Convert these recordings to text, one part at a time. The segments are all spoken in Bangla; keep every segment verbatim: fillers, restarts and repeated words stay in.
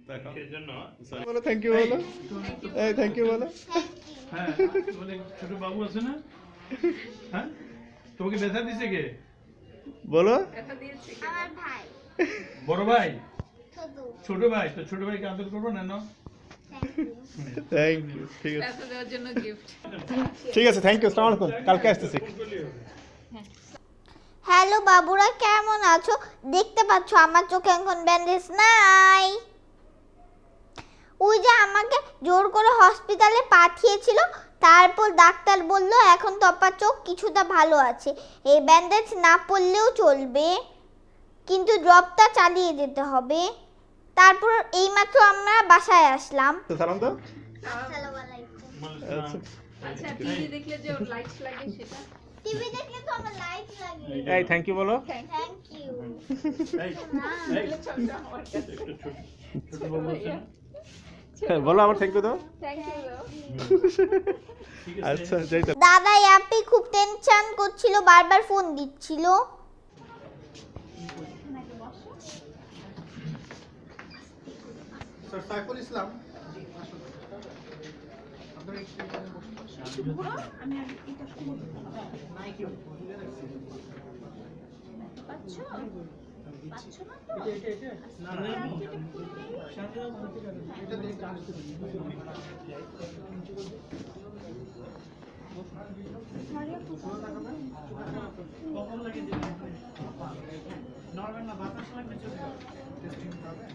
দেখো সেজন্য বলো থ্যাংক ইউ বলো এই থ্যাংক ইউ বলো হ্যাঁ বলে ছোট বাবু আছে না হ্যাঁ তোমাকে ব্যথা দিছে কে বলো আমার ভাই বড় ভাই ছোট ছোট ভাই তো ছোট ভাইকে আদর করবো না না থ্যাংক ইউ ঠিক আছে এত দেওয়ার জন্য গিফট ঠিক আছে থ্যাংক ইউ আসসালামু আলাইকুম কালকে আসতেছি হ্যালো বাবুরা কেমন আছো দেখতে পাচ্ছ আমার চোখে এখন ব্যান্ডেজ নাই ওই যে আমাকে জোর করে হসপিটালে পাঠিয়েছিল তারপর ডাক্তার বলল এখন তপার চোখ কিছুটা ভালো আছে এই ব্যান্ডেজ না পড়লেও চলবে কিন্তু ড্রপটা চালিয়ে যেতে হবে তারপর এইমাত্র আমরা বাসায় আসলাম তো সালাম তো আসসালামু আলাইকুম আচ্ছা আচ্ছা টিভি দেখলে যে লাইটস লাগে সেটা টিভি দেখলে তো আমার লাইট লাগে এই থ্যাংক ইউ বলো থ্যাংক ইউ এই এই একটা ছোট ছোট বাবু আছে না বলো আমার থ্যাংক ইউ দাও থ্যাংক ইউ ঠিক আছে আচ্ছা যাই তো দাদা ইয়াপি খুব টেনশন করছিল বারবার ফোন দিচ্ছিল স্যার সাইফুল ইসলাম আমি আগে এটা শুনবো পাচ্ছো পাচ্ছো না তো এটা এটা না না এটা দিয়ে কাজ কখন লাগে নরমাল না বাতাস লাগবে চলবে টেস্টিং হবে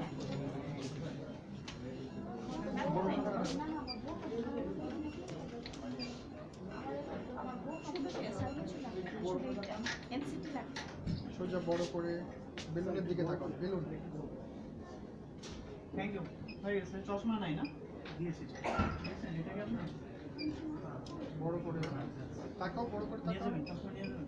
সোজা বড় করে বেলুনের দিকে তাকান বেলুন থ্যাংক ইউ হয়ে গেছে চশমা নাই না দিয়েছি এটা কি আপনার বড় করে তাকাও বড় করে নিয়ে তাকাও যাবেন চশমা নিয়ে যাবেন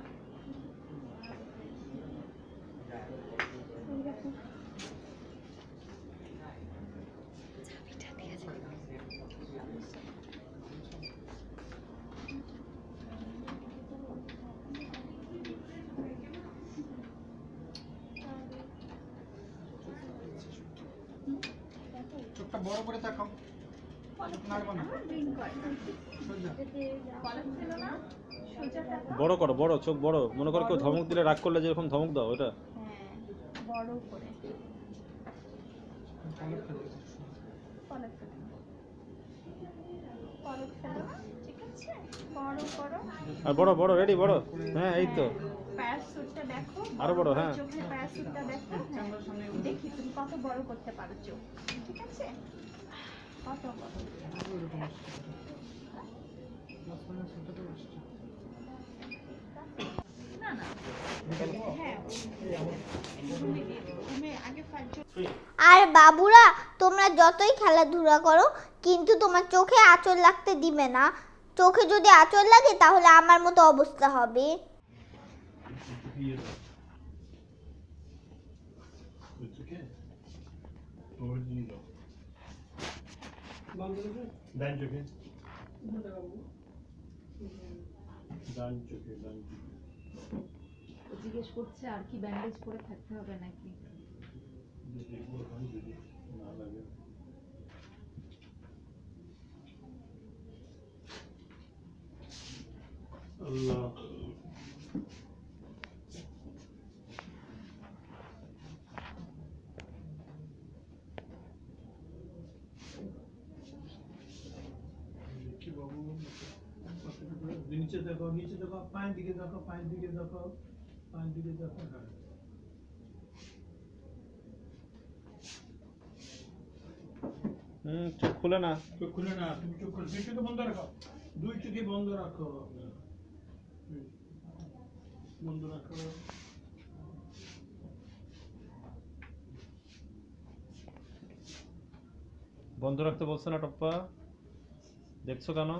চোখটা বড় করে তাকাও নাড়বা না সোজা বড় করো বড় চোখ বড় মনে করো কেউ ধমক দিলে রাগ করলে যেরকম ধমক দাও ওটা বড় করে পলক ফেলে দাও। পলক ফেলো পলক ফেলো ঠিক আছে বড় করো আর বড় বড় রেডি বড় হ্যাঁ এই তো প্যারাসুটটা দেখো আরো বড়, হ্যাঁ। চোখের প্যারাসুটটা দেখো হ্যাঁ। দেখি তুমি কত বড় করতে পারো চোখ ঠিক আছে কত বড় ওইরকম আসছে প্লাস মাইনাস ওটাতেও আসছে না না হ্যাঁ তুমি দিয়ে দিও তুমি আগে ফাইভ আর বাবুরা তোমরা যতই খেলাধুলা করো কিন্তু তোমার চোখে আঁচড় লাগতে দিবে না চোখে যদি আঁচড় লাগে তাহলে আমার মতো অবস্থা হবে It's okay. Over the needle. ডান চোখে ডান চোখে ডান চোখে জিজ্ঞেস করছে আর কি ব্যান্ডেজ করে থাকতে হবে নাকি দেখবো এখন যদি না লাগে আল্লাহ কি বাবু নিচে দেখো নিচে দেখো পায়ের দিকে দেখো পায়ের দিকে দেখো পায়ের দিকে দেখো হ্যাঁ হুম চোখ খুলে না চোখ খুলে না তুমি চোখ খুলে দুই চোখে বন্ধ রাখো দুই চোখে বন্ধ রাখো বন্ধ রাখো বন্ধ রাখতে বলছে না টপ্পা দেখছো কেন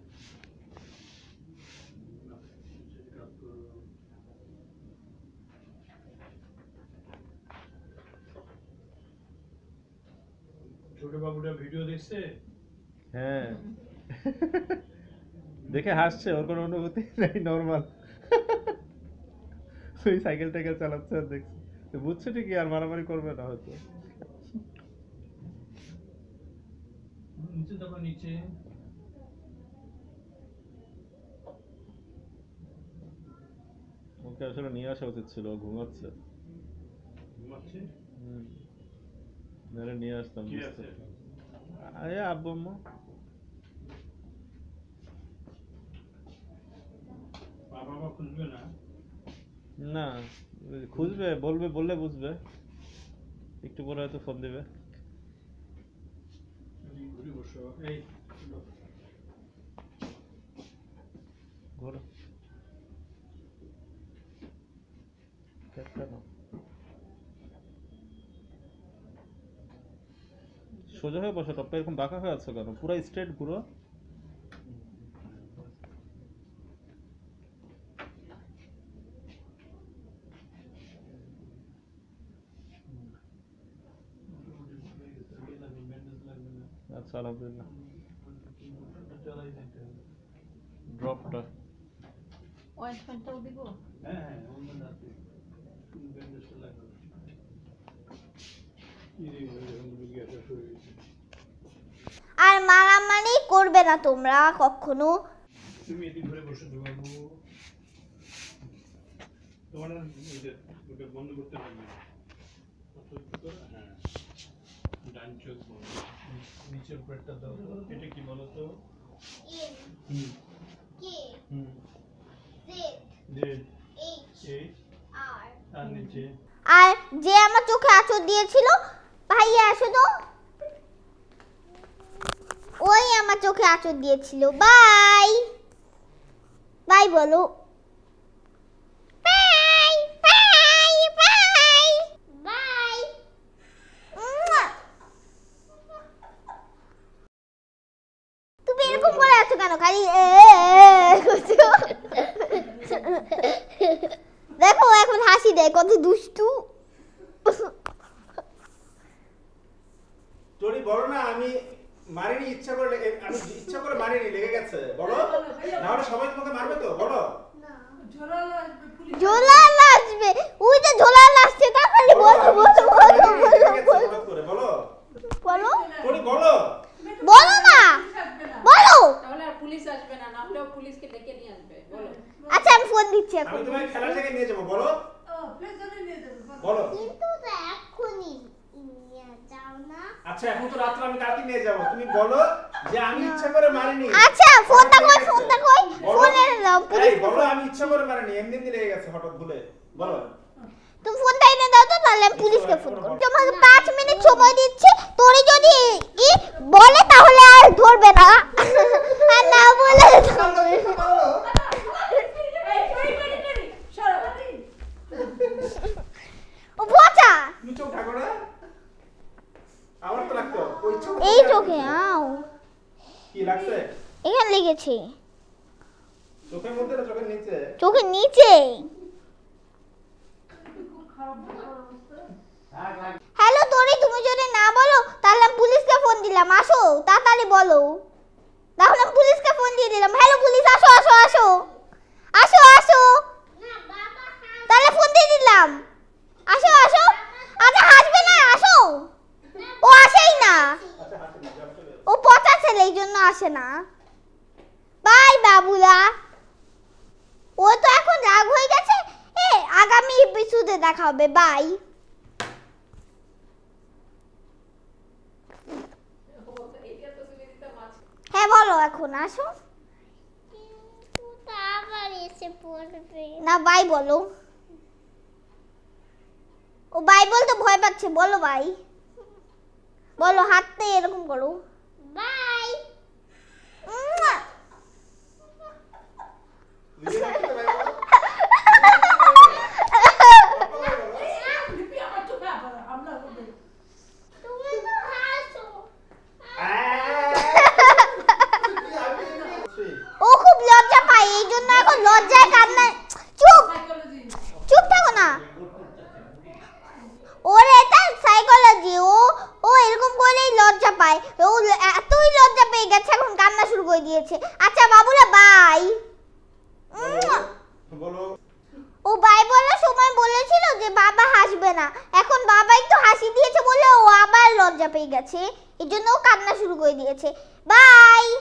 ছোট বাবুটা ভিডিও দেখছে হ্যাঁ দেখে হাসছে ওর কোনো অনুভূতি নাই নরমাল ওই সাইকেল টাইকেল চালাচ্ছে আর দেখছে তো বুঝছে ঠিকই আর মারামারি করবে না হয়তো নিচে দেখো নিচে ওকে আসলে নিয়ে আসা উচিত ছিল, ও ঘুমাচ্ছে। ঘুমাচ্ছে হুম, নাহলে নিয়ে আসতাম। কি আছে আরে আব্বু আম্মু বাবা বাবা খুঁজবে না না, খুঁজবে, বলবে, বললে বুঝবে, একটু পরে হয়তো ফোন দিবে। ঘুরে বসো এই ঘোরো কেন সোজা হয়ে বসো, টপটা এরকম বাঁকা হয়ে আছে কেন? পুরো স্ট্রেট ঘুরো। আচ্ছা, আলহামদুলিল্লাহ। ড্রপটা অয়েন্টমেন্টটাও দিব। হ্যাঁ হ্যাঁ অন্য রাতে ব্যান্ডেজটা লাগবে ইরে এখন রুগী আসা শুরু হয়েছে আর মারামারি করবে না তোমরা কখনো। তুমি এদিক ঘুরে বসে তো বাবু তোমার ওই যে ওটা বন্ধ করতে পারবে হ্যাঁ ডান চোখ বন্ধ নিচের পেটটা দাও এটা কি বলো তো হুম হুম জেড এইচ আর নিচে আর যে আমার চোখে আঁচড় দিয়েছিল, ভাইয়া আসো তো, ওই আমার চোখে আঁচড় দিয়েছিল। বাই বাই বলো, বাই বাই বাই বাই। তুমি এরকম করে আছো কেন? খালি এ করছো। দেখো এখন হাসি দেয়, কত দুষ্টু। তোরই বলো না, আমি মারিনি ইচ্ছা করে, লেগে- আমি ইচ্ছা করে মারিনি, লেগে গেছে। বলো না হলে সবাই তোমাকে মারবে তো, বলো। ঝোলাল আসবে, ওই যে ঝোলাল আসছে, তা খালি বলো বলো বলো লেগে গেছে বলো হঠাৎ করে, বলো বলো তোরই বলো। বলো না বলো। তাহলে আর পুলিশ আসবে না, না হলেও পুলিশকে ডেকে নিয়ে আসবে। বলো। আচ্ছা আমি ফোন দিচ্ছি আমি এখন। তোমাকে খেলার জায়গায় নিয়ে যাবো, বলো বলো। কিন্তু তো এখনই নিয়ে যাও না। আচ্ছা এখন তো রাত্রে আমি কালকে নিয়ে যাবো, তুমি বলো যে আমি ইচ্ছা করে মারিনি। আচ্ছা ফোনটা কই, ফোনটা কই, বলো। ফোনে দাও। এই বলো আমি ইচ্ছা করে মারিনি, এমনি এমনি লেগে গেছে হঠাৎ ভুলে, বলো। তুমি ফোনটা এনে দাও তো, তাহলে আমি পুলিশকে ফোন করব। তোমাকে পাঁচ মিনিট সময় দিচ্ছি, তোরি যদি ই বলে তাহলে আর ধরবে না, আর না বলে ও পচা। তুমি চোখ ঢাকো না, আমার তো লাগতো ওই চোখ। এই চোখে আও, কি লাগছে? এখানে লেগেছে, চোখের মধ্যে না চোখের নিচে? চোখের নিচে। হ্যালো তোরি, তুমি যদি না বলো তাহলে আমি পুলিশকে ফোন দিলাম। আসো তাড়াতাড়ি বলো, তাহলে আমি পুলিশকে ফোন দিয়ে দিলাম। হ্যালো পুলিশ, আসো আসো আসো আসো আসো, তাহলে ফোন দিয়ে দিলাম। আসো আসো। আচ্ছা হাসবে না, আসো। ও আসেই না, ও পচা ছেলে, এই জন্য আসে না। বাই বাবুলা, ও তো এখন রাগ হয়ে গেছে। এ আগামী এপিসোডে দেখা হবে, বাই। হ্যাঁ বলো এখন, আসো। না বাই বলো, ও বাই বলতে ভয় পাচ্ছে, বলো বাই বলো, হাতটা এরকম করো, বাই। ও খুব লজ্জা পায়, এই জন্য এখন লজ্জায় কান্না। চুপ চুপ থাকো না, ওর এটা সাইকোলজি। ও ও এরকম করেই লজ্জা পায়, ও এতই লজ্জা পেয়ে গেছে এখন কান্না শুরু করে দিয়েছে। আচ্ছা বাবুলা বাই। বলো। ও বাই বলার সময় বলেছিল যে বাবা হাসবে না, এখন বাবা একটু হাসি দিয়েছে বলে ও আবার লজ্জা পেয়ে গেছে, এই জন্য ও কান্না শুরু করে দিয়েছে। বাই।